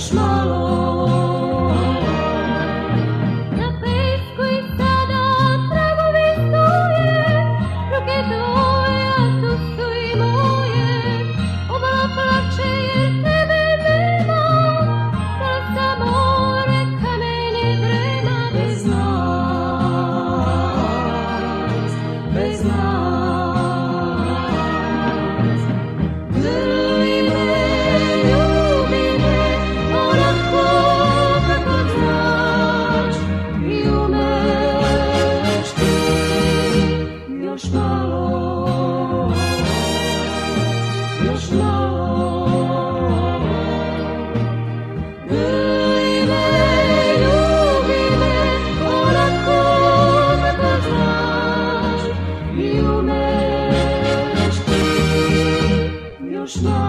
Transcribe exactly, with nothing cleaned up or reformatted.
još malo. Na pesku i sada tragovi stoje, ruke tvoje, a tu su i moje. Obala plače jer tebe nema, da sa more kamene drema. Bez nas, bez nas. Grli me, ljubi me, onako kako znaš i umeš ti. Još malo, još malo. Grli me, ljubi me, onako kako znaš i umeš ti. Još malo.